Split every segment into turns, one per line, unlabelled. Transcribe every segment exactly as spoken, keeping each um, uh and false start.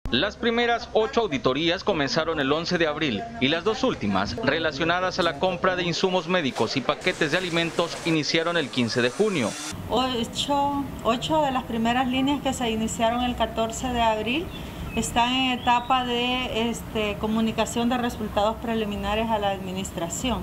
Las primeras ocho auditorías comenzaron el once de abril y las dos últimas, relacionadas a la compra de insumos médicos y paquetes de alimentos, iniciaron el quince de junio.
Ocho, ocho de las primeras líneas que se iniciaron el catorce de abril están en etapa de este, comunicación de resultados preliminares a la administración.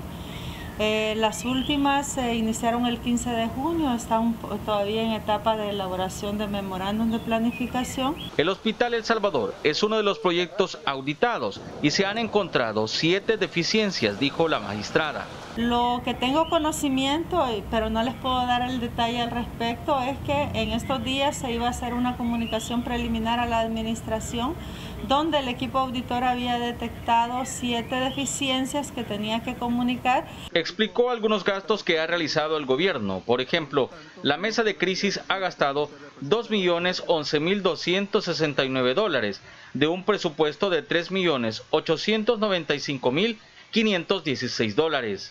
Eh, las últimas se eh, iniciaron el quince de junio, están todavía en etapa de elaboración de memorándum de planificación.
El Hospital El Salvador es uno de los proyectos auditados y se han encontrado siete deficiencias, dijo la magistrada.
Lo que tengo conocimiento, pero no les puedo dar el detalle al respecto, es que en estos días se iba a hacer una comunicación preliminar a la administración donde el equipo auditor había detectado siete deficiencias que tenía que comunicar.
Explicó algunos gastos que ha realizado el gobierno. Por ejemplo, la mesa de crisis ha gastado dos millones once mil doscientos sesenta y nueve dólares de un presupuesto de tres millones ochocientos noventa y cinco mil quinientos dieciséis dólares.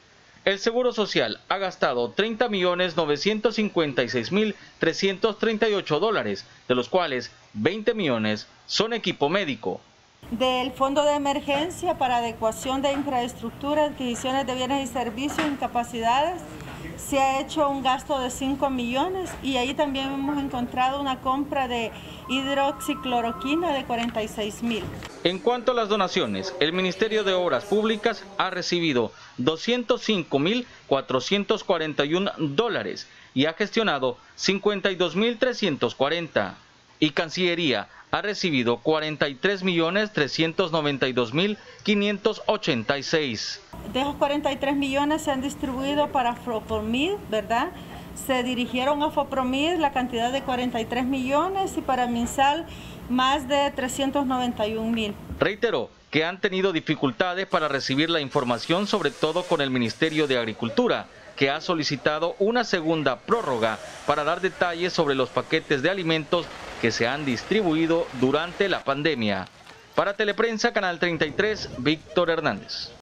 El Seguro Social ha gastado treinta millones novecientos cincuenta y seis mil trescientos treinta y ocho dólares, de los cuales veinte millones son equipo médico.
Del Fondo de Emergencia para Adecuación de Infraestructura, Adquisiciones de Bienes y Servicios, Incapacidades, se ha hecho un gasto de cinco millones y ahí también hemos encontrado una compra de hidroxicloroquina de cuarenta y seis mil.
En cuanto a las donaciones, el Ministerio de Obras Públicas ha recibido doscientos cinco mil cuatrocientos cuarenta y uno dólares y ha gestionado cincuenta y dos mil trescientos cuarenta. Y Cancillería ha recibido cuarenta y tres millones trescientos noventa y dos mil quinientos ochenta y seis.
De esos cuarenta y tres millones se han distribuido para Fopromid, ¿verdad? Se dirigieron a Fopromid la cantidad de cuarenta y tres millones y para MinSal más de trescientos noventa y un mil.
Reiteró que han tenido dificultades para recibir la información, sobre todo con el Ministerio de Agricultura, que ha solicitado una segunda prórroga para dar detalles sobre los paquetes de alimentos que se han distribuido durante la pandemia. Para Teleprensa, Canal treinta y tres, Víctor Hernández.